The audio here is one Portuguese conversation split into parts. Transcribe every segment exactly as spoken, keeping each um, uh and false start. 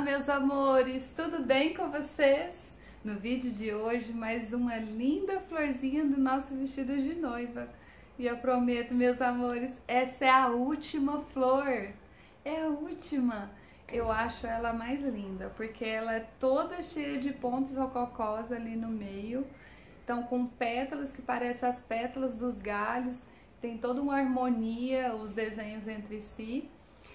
meus amores, tudo bem com vocês? No vídeo de hoje, mais uma linda florzinha do nosso vestido de noiva. E eu prometo, meus amores, essa é a última flor. É a última. Eu acho ela mais linda, porque ela é toda cheia de pontos rococós ali no meio. Então, com pétalas que parecem as pétalas dos galhos. Tem toda uma harmonia, os desenhos entre si.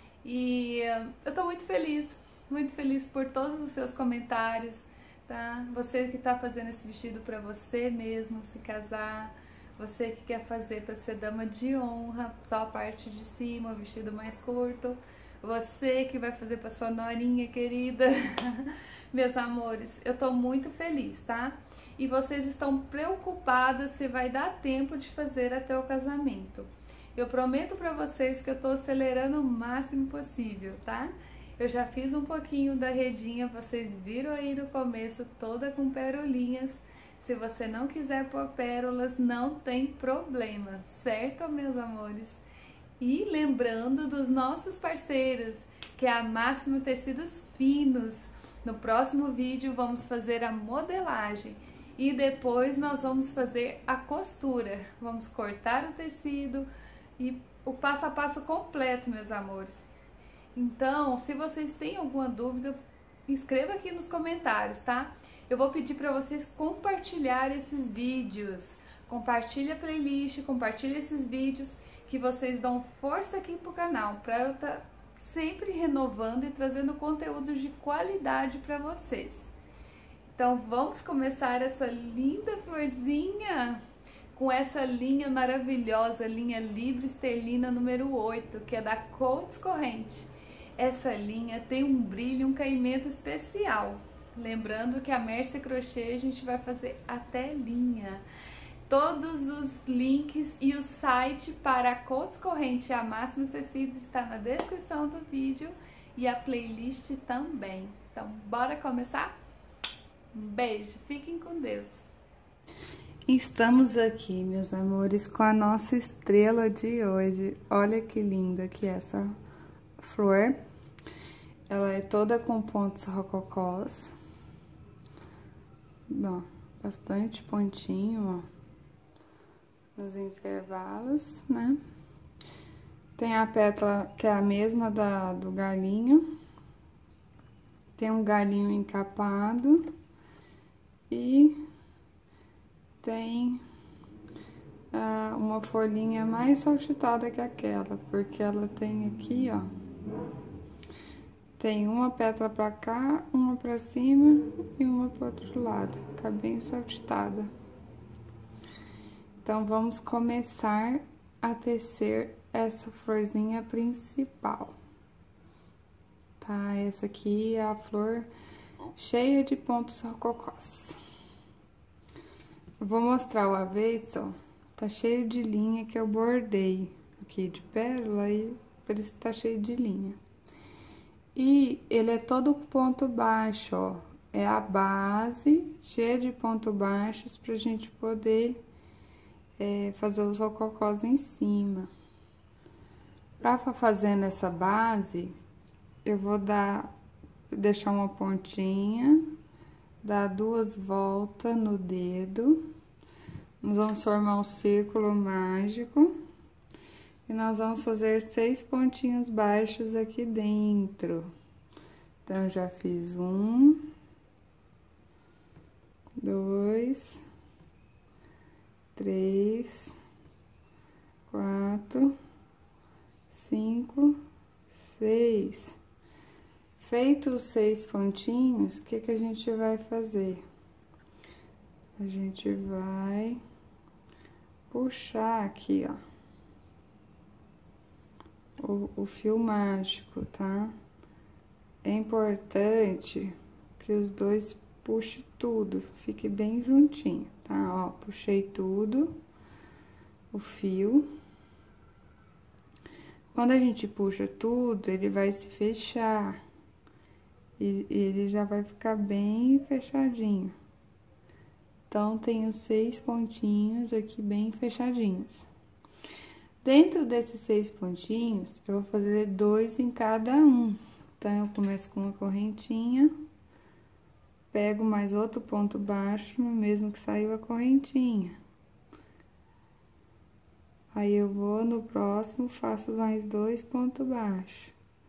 E eu tô muito feliz, muito feliz por todos os seus comentários, tá? Você que tá fazendo esse vestido pra você mesmo se casar, você que quer fazer pra ser dama de honra, só a parte de cima, o vestido mais curto, você que vai fazer pra sua norinha querida. Meus amores, eu tô muito feliz, tá? E vocês estão preocupadas se vai dar tempo de fazer até o casamento. Eu prometo pra vocês que eu tô acelerando o máximo possível, tá? Eu já fiz um pouquinho da redinha, vocês viram aí no começo, toda com perolinhas. Se você não quiser pôr pérolas, não tem problema, certo, meus amores? E lembrando dos nossos parceiros, que é a Máximo Tecidos Finos. No próximo vídeo vamos fazer a modelagem e depois nós vamos fazer a costura. Vamos cortar o tecido e o passo a passo completo, meus amores. Então, se vocês têm alguma dúvida, escreva aqui nos comentários, tá? Eu vou pedir para vocês compartilhar esses vídeos. Compartilha a playlist, compartilha esses vídeos, que vocês dão força aqui pro canal, para eu estar sempre renovando e trazendo conteúdos de qualidade para vocês. Então, vamos começar essa linda florzinha com essa linha maravilhosa, linha Libre Esterlina número oito, que é da Coats Corrente. Essa linha tem um brilho, um caimento especial. Lembrando que a Merce Crochê a gente vai fazer a telinha. Todos os links e o site para a Coats Corrente e a Máximo Tecidos está na descrição do vídeo e a playlist também. Então, bora começar? Um beijo, fiquem com Deus! Estamos aqui, meus amores, com a nossa estrela de hoje. Olha que linda que é essa flor. Ela é toda com pontos rococós. Ó, bastante pontinho, ó, nos intervalos, né? Tem a pétala que é a mesma da do galinho. Tem um galinho encapado e tem ah, uma folhinha mais saltitada que aquela, porque ela tem aqui, ó, tem uma pétala pra cá, uma pra cima e uma pro outro lado, fica bem saltitada. Então, vamos começar a tecer essa florzinha principal, tá? Essa aqui é a flor cheia de pontos rococós. Vou mostrar o avesso, ó, tá cheio de linha que eu bordei aqui de pérola e por isso tá cheio de linha. E ele é todo ponto baixo, ó, é a base cheia de pontos baixos pra gente poder é, fazer os rococós em cima. Pra fazendo essa base, eu vou dar, deixar uma pontinha, dar duas voltas no dedo. Nós vamos formar um círculo mágico e nós vamos fazer seis pontinhos baixos aqui dentro. Então, já fiz um, dois, três, quatro, cinco, seis. Feito os seis pontinhos, o que que a gente vai fazer? A gente vai puxar aqui, ó, o, o fio mágico, tá? É importante que os dois puxem tudo, fique bem juntinho, tá? Ó, puxei tudo, o fio. Quando a gente puxa tudo, ele vai se fechar. E ele já vai ficar bem fechadinho. Então, tenho seis pontinhos aqui bem fechadinhos. Dentro desses seis pontinhos, eu vou fazer dois em cada um, Então, eu começo com uma correntinha, pego mais outro ponto baixo, no mesmo que saiu a correntinha. Aí, eu vou no próximo, faço mais dois pontos baixos.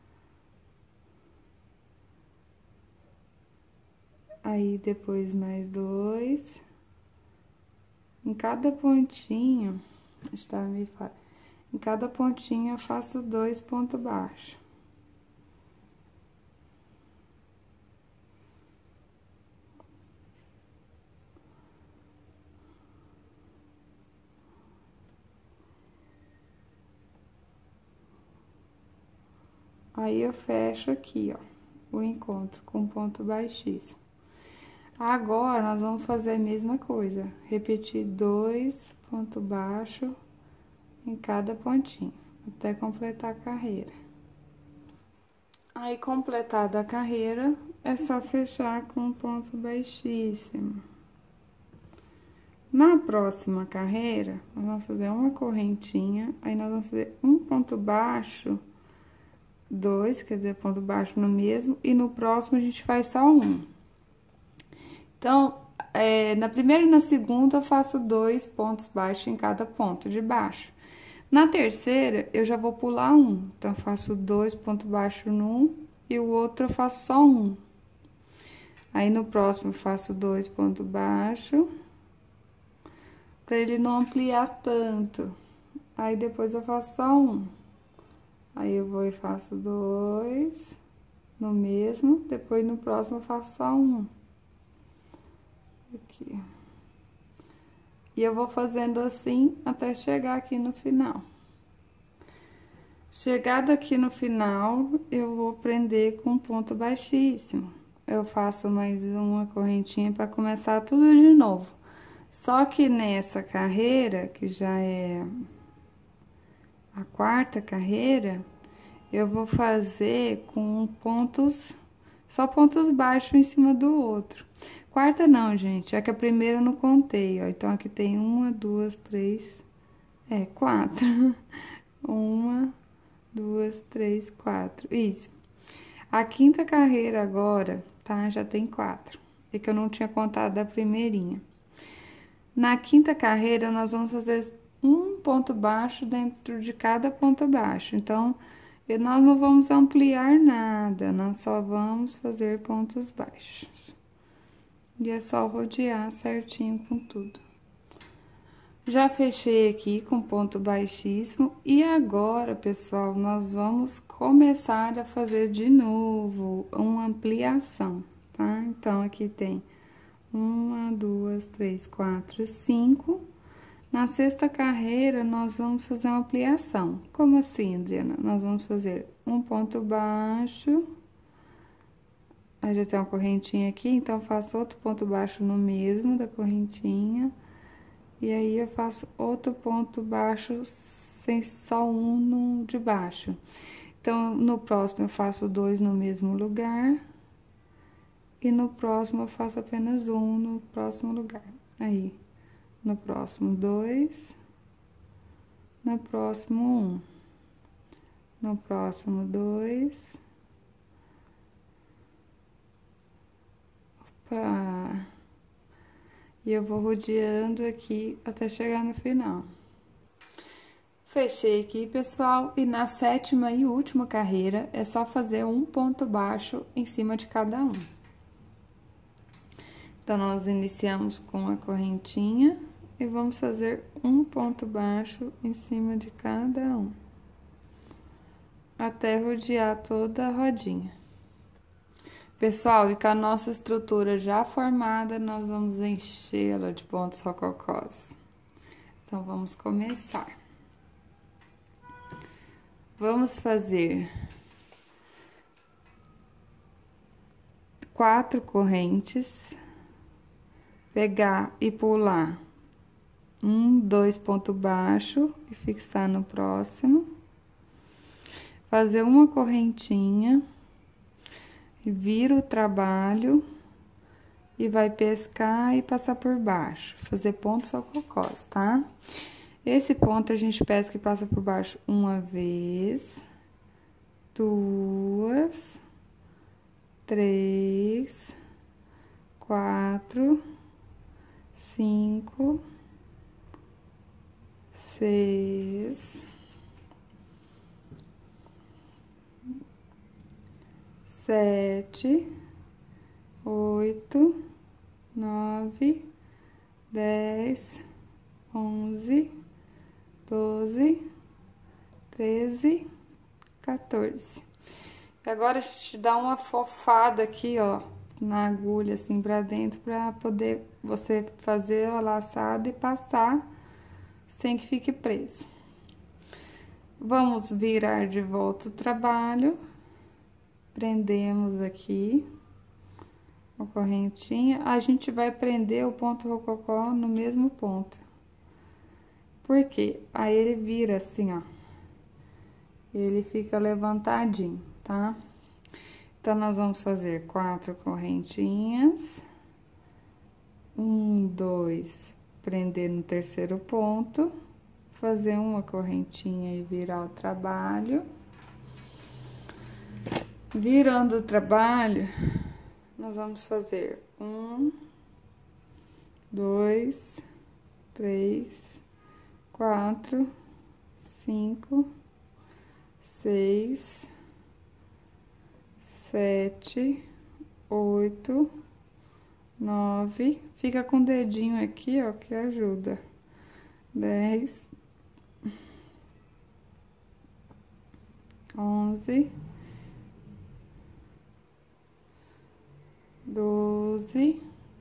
Aí, depois mais dois. Em cada pontinho, estava meio fora. Em cada pontinho eu faço dois pontos baixos. Aí, eu fecho aqui, ó, o encontro com ponto baixíssimo. Agora, nós vamos fazer a mesma coisa, repetir dois pontos baixos em cada pontinho, até completar a carreira. Aí, completada a carreira, é só fechar com um ponto baixíssimo. Na próxima carreira, nós vamos fazer uma correntinha, aí nós vamos fazer um ponto baixo, dois, quer dizer, ponto baixo no mesmo, e no próximo a gente faz só um. Então, é, na primeira e na segunda, eu faço dois pontos baixos em cada ponto de baixo. Na terceira, eu já vou pular um. Então, eu faço dois pontos baixos num e o outro eu faço só um. Aí, no próximo, eu faço dois pontos baixos, pra ele não ampliar tanto. Aí, depois eu faço só um. Aí, eu vou e faço dois no mesmo, depois no próximo eu faço só um. Aqui. E eu vou fazendo assim até chegar aqui no final. Chegado aqui no final, eu vou prender com ponto baixíssimo. Eu faço mais uma correntinha para começar tudo de novo. Só que nessa carreira, que já é a quarta carreira, eu vou fazer com pontos, só pontos baixos em cima do outro. Quarta não, gente, é que a primeira eu não contei, ó. Então, aqui tem uma, duas, três, é, quatro. Uma, duas, três, quatro, isso. A quinta carreira agora, tá? Já tem quatro, é que eu não tinha contado da primeirinha. Na quinta carreira, nós vamos fazer um ponto baixo dentro de cada ponto baixo. Então, nós não vamos ampliar nada, nós só vamos fazer pontos baixos. E é só rodear certinho com tudo. Já fechei aqui com ponto baixíssimo. E agora, pessoal, nós vamos começar a fazer de novo uma ampliação, tá? Então, aqui tem uma, duas, três, quatro, cinco. Na sexta carreira, nós vamos fazer uma ampliação. Como assim, Adriana? Nós vamos fazer um ponto baixo. Aí, já tem uma correntinha aqui, então, eu faço outro ponto baixo no mesmo da correntinha. E aí, eu faço outro ponto baixo, sem só um no de baixo. Então, no próximo, eu faço dois no mesmo lugar. E no próximo, eu faço apenas um no próximo lugar. Aí, no próximo, dois. No próximo, um. No próximo, dois. Opa! E eu vou rodeando aqui até chegar no final. Fechei aqui, pessoal, e na sétima e última carreira é só fazer um ponto baixo em cima de cada um. Então, nós iniciamos com a correntinha e vamos fazer um ponto baixo em cima de cada um, até rodear toda a rodinha. Pessoal, e com a nossa estrutura já formada, nós vamos enchê-la de pontos rococós. Então, vamos começar. Vamos fazer quatro correntes, pegar e pular um, dois pontos baixos e fixar no próximo. Fazer uma correntinha. Vira o trabalho e vai pescar e passar por baixo, fazer pontos rococós, tá? Esse ponto a gente pesca e passa por baixo uma vez, duas, três, quatro, cinco, seis, sete, oito, nove, dez, onze, doze, treze, quatorze. E agora a gente dá uma fofada aqui, ó, na agulha, assim, pra dentro, pra poder você fazer o laçado e passar sem que fique preso. Vamos virar de volta o trabalho. Prendemos aqui a correntinha. A gente vai prender o ponto rococó no mesmo ponto. Por quê? Aí ele vira assim, ó. Ele fica levantadinho, tá? Então, nós vamos fazer quatro correntinhas. Um, dois, prender no terceiro ponto. Fazer uma correntinha e virar o trabalho. Virando o trabalho, nós vamos fazer um, dois, três, quatro, cinco, seis, sete, oito, nove. Fica com o dedinho aqui, ó, que ajuda. Dez, onze, doze,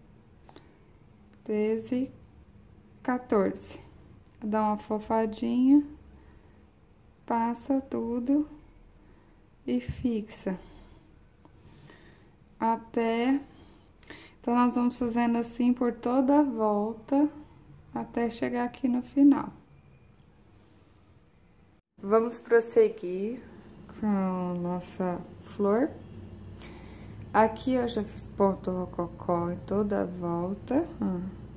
treze, quatorze. Dá uma fofadinha, passa tudo e fixa. Até... Então, nós vamos fazendo assim por toda a volta, até chegar aqui no final. Vamos prosseguir com a nossa flor. Aqui eu já fiz ponto rococó em toda a volta, ó.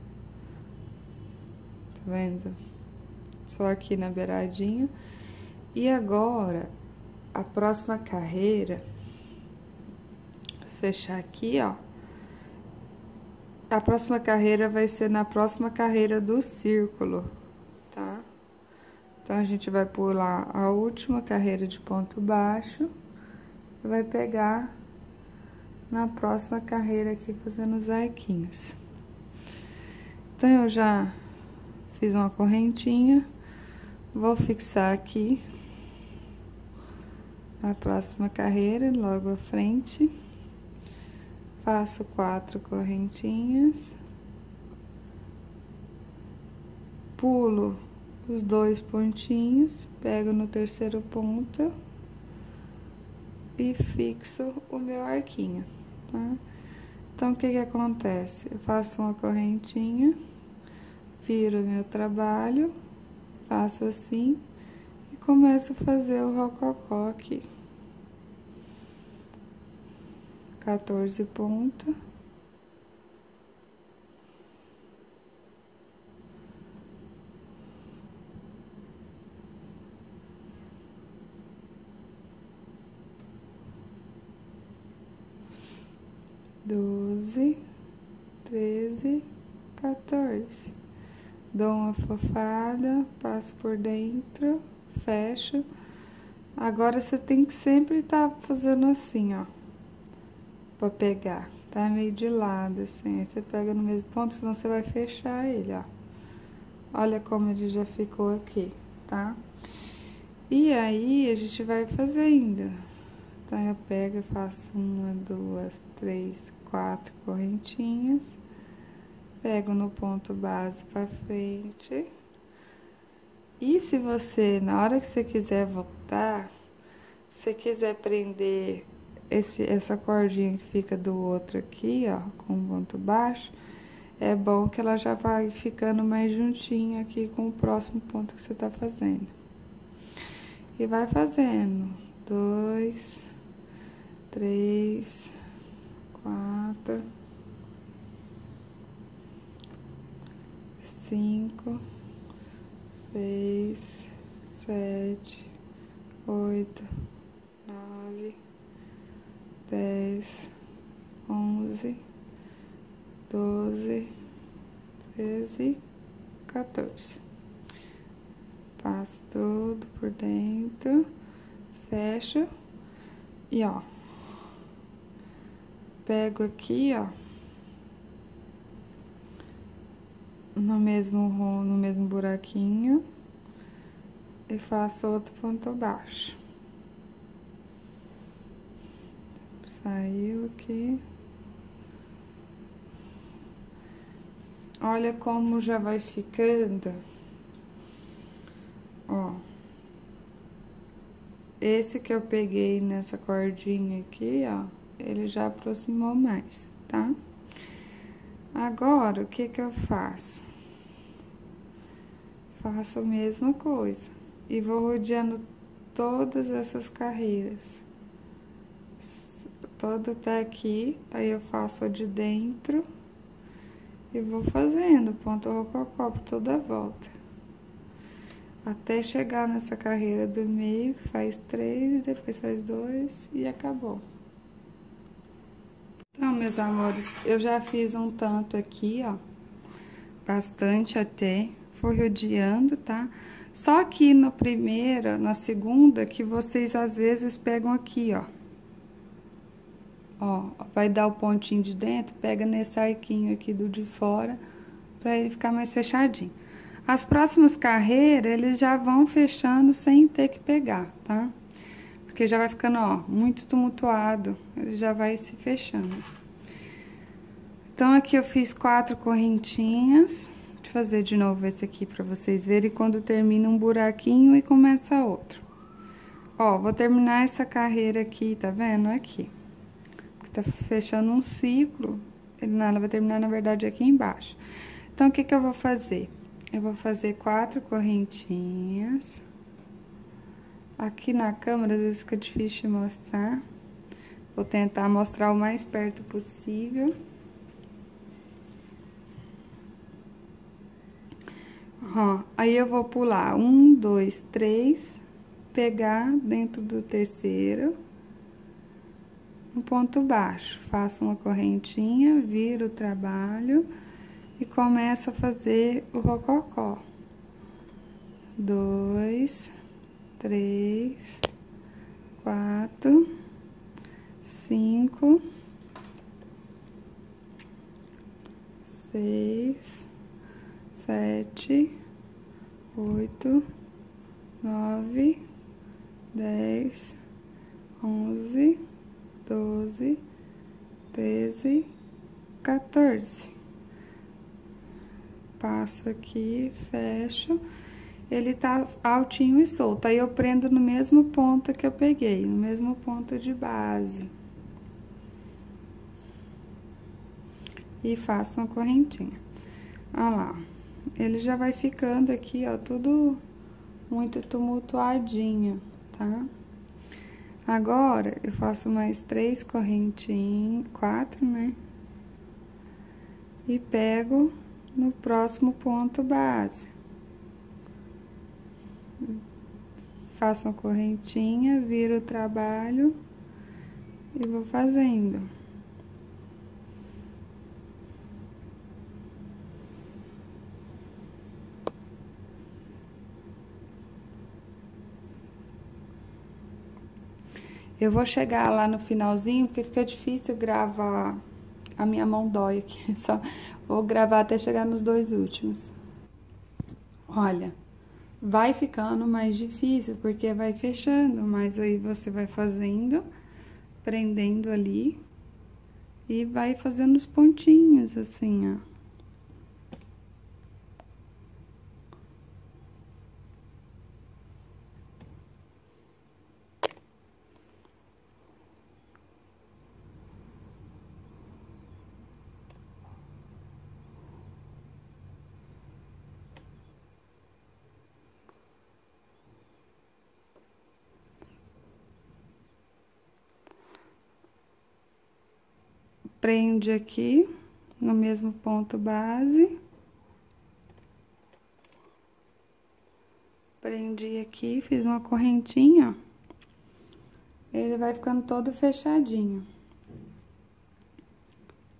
Tá vendo? Só aqui na beiradinha. E agora, a próxima carreira, fechar aqui, ó. A próxima carreira vai ser na próxima carreira do círculo, tá? Então, a gente vai pular a última carreira de ponto baixo e vai pegar na próxima carreira aqui, fazendo os arquinhos. Então, eu já fiz uma correntinha, vou fixar aqui a próxima carreira, logo à frente. Faço quatro correntinhas, pulo os dois pontinhos, pego no terceiro ponto e fixo o meu arquinho, tá? Então, o que que acontece? Eu faço uma correntinha, viro meu trabalho, faço assim e começo a fazer o rococó aqui. quatorze pontos. Doze, treze, quatorze. Dou uma fofada, passo por dentro, fecho. Agora, você tem que sempre estar fazendo assim, ó. Pra pegar, tá? Meio de lado, assim. Aí você pega no mesmo ponto, senão você vai fechar ele, ó. Olha como ele já ficou aqui, tá? E aí, a gente vai fazendo. Então, eu pego e faço uma, duas, três, quatro correntinhas. Pego no ponto base pra frente. E se você, na hora que você quiser voltar, se você quiser prender esse, essa cordinha que fica do outro aqui, ó, com um ponto baixo, é bom que ela já vai ficando mais juntinha aqui com o próximo ponto que você tá fazendo. E vai fazendo dois, três, quatro, cinco, seis, sete, oito, nove, dez, onze, doze, treze, quatorze. Passo tudo por dentro, fecho e ó, pego aqui, ó, no mesmo no mesmo buraquinho e faço outro ponto baixo. Saiu aqui. Olha como já vai ficando. Ó. Esse que eu peguei nessa cordinha aqui, ó, ele já aproximou mais, tá? Agora, o que que eu faço? Faço a mesma coisa. E vou rodeando todas essas carreiras. Toda até aqui, aí eu faço a de dentro e vou fazendo ponto rococó por toda a volta. Até chegar nessa carreira do meio, que faz três, e depois faz dois e acabou. Então, meus amores, eu já fiz um tanto aqui, ó, bastante até, fui rodeando, tá? Só que na primeira, na segunda, que vocês às vezes pegam aqui, ó. Ó, vai dar o pontinho de dentro, pega nesse arquinho aqui do de fora, pra ele ficar mais fechadinho. As próximas carreiras, eles já vão fechando sem ter que pegar, tá? Porque já vai ficando, ó, muito tumultuado, ele já vai se fechando. Então, aqui eu fiz quatro correntinhas. Vou fazer de novo esse aqui pra vocês verem quando termina um buraquinho e começa outro. Ó, vou terminar essa carreira aqui, tá vendo? Aqui. Tá fechando um ciclo, ele não, ela vai terminar, na verdade, aqui embaixo. Então, o que que eu vou fazer? Eu vou fazer quatro correntinhas. Aqui na câmera, às vezes fica difícil de mostrar. Vou tentar mostrar o mais perto possível. Ó, aí eu vou pular um, dois, três, pegar dentro do terceiro, um ponto baixo, faço uma correntinha, viro o trabalho e começo a fazer o rococó. Dois, três, quatro, cinco, seis, sete, oito, nove, dez, onze, doze, treze, quatorze. Passo aqui, fecho. Ele tá altinho e solto. Aí eu prendo no mesmo ponto que eu peguei, no mesmo ponto de base. E faço uma correntinha. Olha lá. Ele já vai ficando aqui, ó, tudo muito tumultuadinho, tá? Agora, eu faço mais três correntinhas, quatro, né? E pego no próximo ponto base. Faço uma correntinha, viro o trabalho e vou fazendo. Eu vou chegar lá no finalzinho, porque fica difícil gravar, a minha mão dói aqui, só vou gravar até chegar nos dois últimos. Olha, vai ficando mais difícil, porque vai fechando, mas aí você vai fazendo, prendendo ali, e vai fazendo os pontinhos, assim, ó. Prende aqui, no mesmo ponto base. Prendi aqui, fiz uma correntinha, ó. Ele vai ficando todo fechadinho.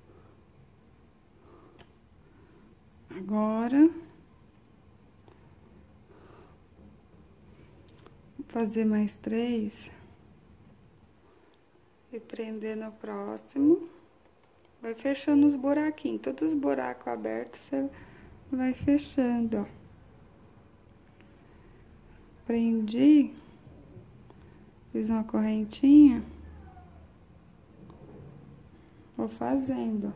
fazer mais três e prender no próximo. Vai fechando os buraquinhos, todos os buracos abertos, você vai fechando, ó. Prendi, fiz uma correntinha, vou fazendo.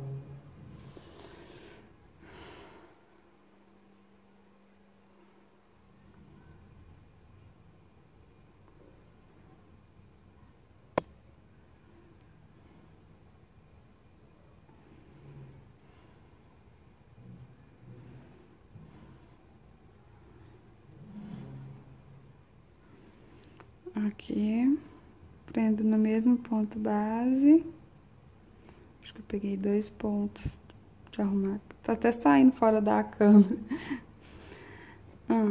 Aqui, prendo no mesmo ponto base. Acho que eu peguei dois pontos de arrumar. Tá até saindo fora da câmera. Ah.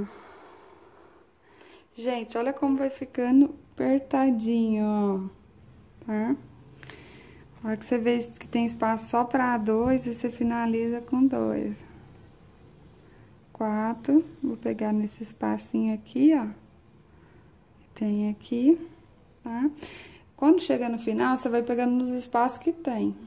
Gente, olha como vai ficando apertadinho, ó. Tá? A hora que você vê que tem espaço só pra dois, você finaliza com dois. Quatro. Vou pegar nesse espacinho aqui, ó. Tem aqui, tá? Quando chega no final, você vai pegando nos espaços que tem.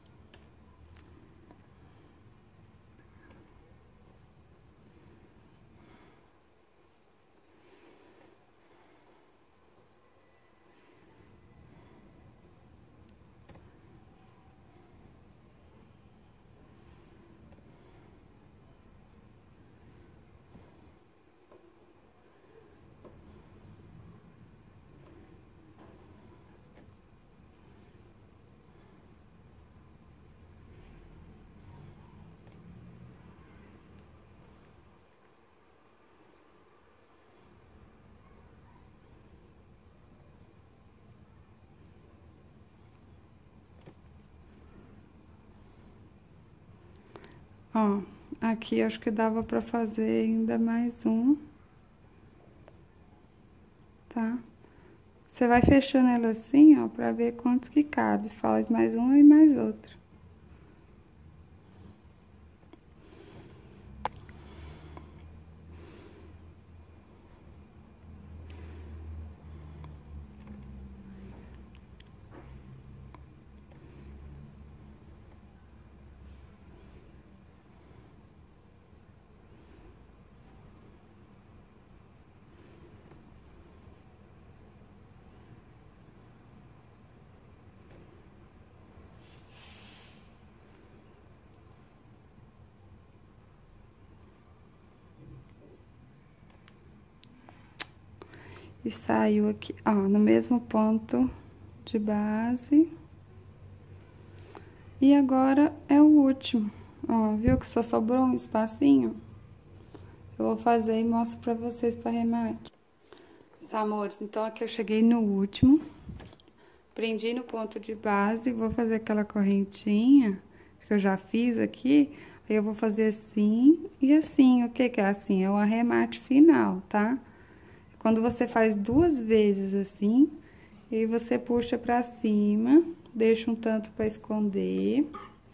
Ó, aqui acho que dava pra fazer ainda mais um. Tá? Você vai fechando ela assim, ó, pra ver quantos que cabe. Faz mais um e mais outro. E saiu aqui, ó, no mesmo ponto de base. E agora é o último. Ó, viu que só sobrou um espacinho? Eu vou fazer e mostro pra vocês pra remate. Meus amores, então aqui eu cheguei no último. Prendi no ponto de base, vou fazer aquela correntinha que eu já fiz aqui. Aí eu vou fazer assim e assim. O que que é assim? É o arremate final, tá? Quando você faz duas vezes assim, e você puxa pra cima, deixa um tanto pra esconder.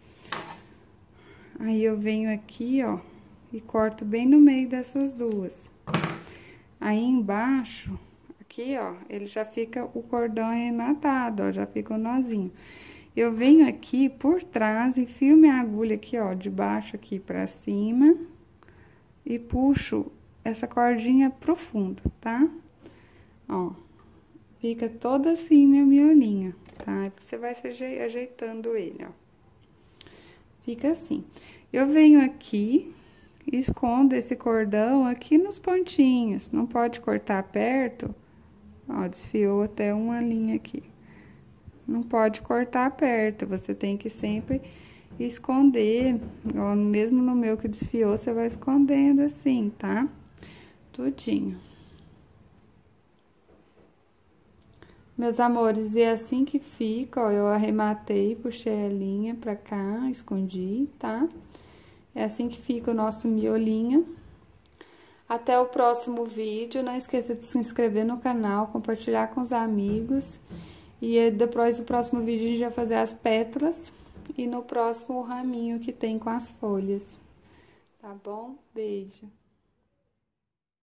Aí eu venho aqui, ó, e corto bem no meio dessas duas. Aí embaixo, aqui, ó, ele já fica o cordão arrematado, ó, já fica o nozinho. Eu venho aqui por trás, enfio minha agulha aqui, ó, de baixo aqui pra cima e puxo essa cordinha pro fundo, tá? Ó, fica todo assim meu miolinho, tá? Aí você vai se ajeitando ele, ó. Fica assim. Eu venho aqui, escondo esse cordão aqui nos pontinhos, não pode cortar perto, ó, desfiou até uma linha aqui. Não pode cortar perto, você tem que sempre esconder, ó, mesmo no meu que desfiou, você vai escondendo assim, tá? Tudinho. Meus amores, e é assim que fica, ó, eu arrematei, puxei a linha pra cá, escondi, tá? É assim que fica o nosso miolinho. Até o próximo vídeo, não esqueça de se inscrever no canal, compartilhar com os amigos. E depois do próximo vídeo a gente vai fazer as pétalas e no próximo o raminho que tem com as folhas. Tá bom? Beijo!